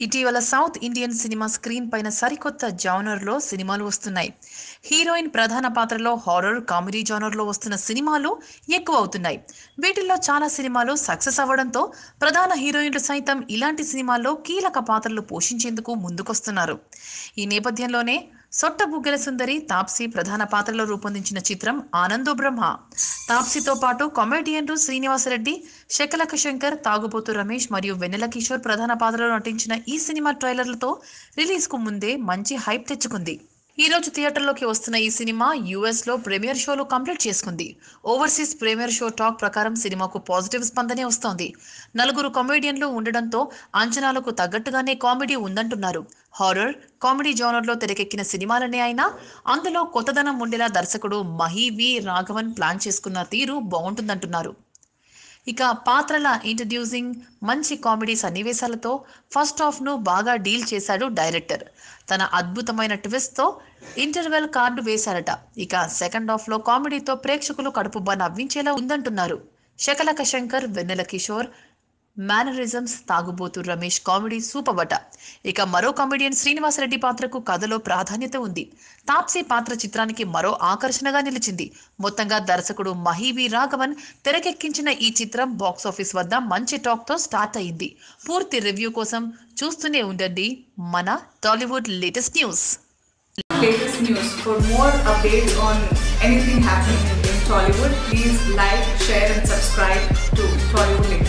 ఇటీవల south Indian cinema screen పైన సరికొత్త జానర్లో సినిమాలు వస్తున్నాయి. హీరోయిన్ ప్రధాన పాత్రలో హారర్, కామెడీ జానర్లో వస్తున్న సినిమాలు ఎక్కువ అవుతున్నాయి. వీటిల్లో చాలా సినిమాలు సక్సెస్ అవ్వడంతో ప్రధాన హీరోయిన్లు సైతం ఇలాంటి సినిమాల్లో కీలక పాత్రలు పోషించేందుకు ముందుకొస్తున్నారు. ఈ నేపథ్యంలోనే సొట్ట బుగ్గల సుందరి తాప్సీ ప్రధాన పాత్రలో రూపొందించిన చిత్రం ఆనందో బ్రహ్మ. తాప్సీతో పాటు కామెడియన్లు శ్రీనివాసరెడ్డి, శకలక శంకర్, తాగుబోతు రమేష్ మరియు వెన్నెల కిషోర్ ప్రధాన పాత్రలో నటించిన ఈ సినిమా ట్రైలర్లతో రిలీజ్ కు ముందే మంచి హైప్ తెచ్చుకుంది. ఈ రోజు థియేటర్లోకి వస్తున్న ఈ సినిమా యుఎస్ లో ప్రీమియర్ షోలు కంప్లీట్ చేసుకుంది. ఓవర్సీస్ ప్రీమియర్ షో టాక్ ప్రకారం సినిమాకు పాజిటివ్ స్పందనే వస్తోంది. నలుగురు కామెడియన్లు ఉండడంతో అంచనాలకు తగ్గట్టుగానే కామెడీ ఉందంటున్నారు. హారర్, కామెడీ జోనర్లో తెరకెక్కిన సినిమాలనే అయినా అందులో కొత్తదనం ఉండేలా దర్శకుడు మహి వి రాఘవన్ ప్లాన్ చేసుకున్న తీరు బాగుంటుందంటున్నారు. ఇక పాత్రల ఇంట్రడ్యూసింగ్, మంచి కామెడీ సన్నివేశాలతో ఫస్ట్ హాఫ్ ను బాగా డీల్ చేశాడు డైరెక్టర్. తన అద్భుతమైన ట్విస్ట్ తో ఇంటర్వెల్ కార్డు వేశారట. ఇక సెకండ్ హాఫ్ లో కామెడీతో ప్రేక్షకులు కడుపుబ్బా నవ్వించేలా ఉందంటున్నారు. Shakalaka Shankar, Vennela Kishore mannerisms, Thagubothu Ramesh comedy super బట. ఇక మరో కామెడియన్ శ్రీనివాసరెడ్డి పాత్రకు కథలో ప్రాధాన్యత ఉంది. తాప్సీ పాత్ర చిత్రానికి మరో ఆకర్షణగా నిలిచింది. మొత్తంగా దర్శకుడు మహి వి రాఘవన్ తెరకెక్కించిన ఈ చిత్రం బాక్సాఫీస్ వద్ద మంచి టాక్ తో స్టార్ట్ అయింది. పూర్తి రివ్యూ కోసం చూస్తూనే ఉండండి మన Tollywood latest news. For more updates on anything happening in Tollywood, please like, share and subscribe to Tollywood.